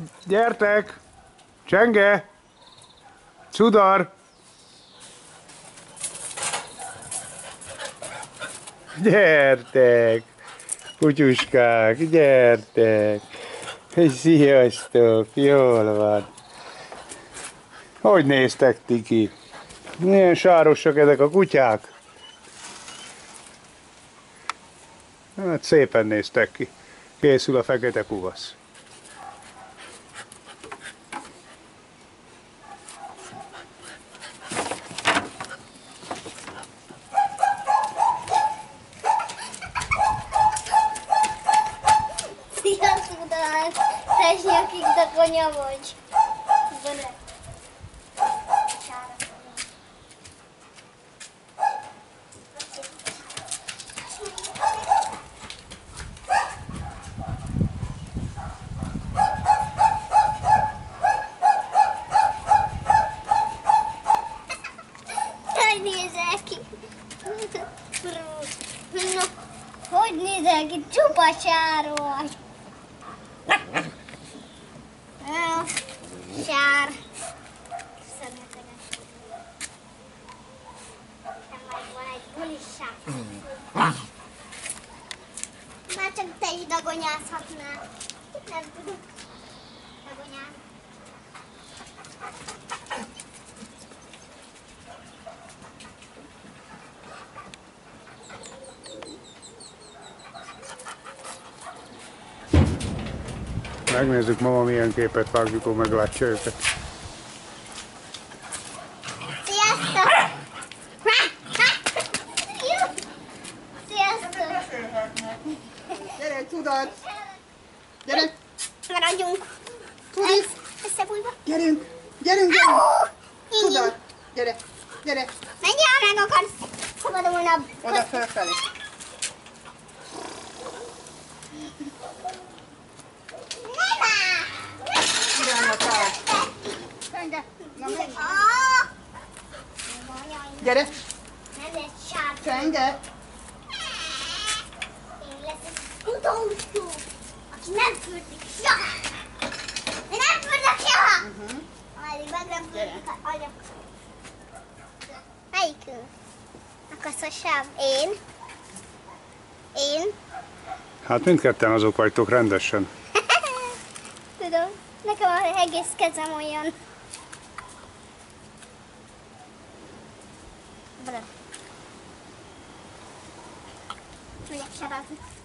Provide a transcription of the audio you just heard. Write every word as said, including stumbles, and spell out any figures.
Gyertek! Csenge! Cudar! Gyertek! Kutyuskák, gyertek! Sziasztok! Jól van! Hogy néztek ti ki? Milyen sárosak ezek a kutyák? Hát szépen néztek ki. Készül a fekete kuvasz. Sziasztok, talán tessék, akik de konya vagy. Hogy nézel ki? Na, hogy nézel ki? Csupa sár vagy. Sár. Szemeteges. Nekem majd van egy bulisság. Már csak te is dagonyázhatnál. Nem tudok dagonyázni. Megnézzük, mama milyen képet vág, mikor meglátja őket. Sziasztok! Sziasztok! Gyere, Cudar! Gyere! Maradjunk! Cudis! Összebújva! Gyerünk! Gyerünk! Gyerünk! Cudar! Gyere! Gyere! Menjél, meg akarsz szabadulna! Oda felfelé! Irány a tár! Csenge! Na menj! Gyere! Ez egy sár. Csenge! Én leszek utolsó, aki nem fürdik soha. Én nem fürdök soha. Uh-huh. Ameddig meg nem fürdik az anyag. Melyikünk? A kaszasabb. Én? Én? Hát mindketten azok vagytok rendesen. Tudom. Nekem az egész kezem olyan. Bele. Megyek sarazni.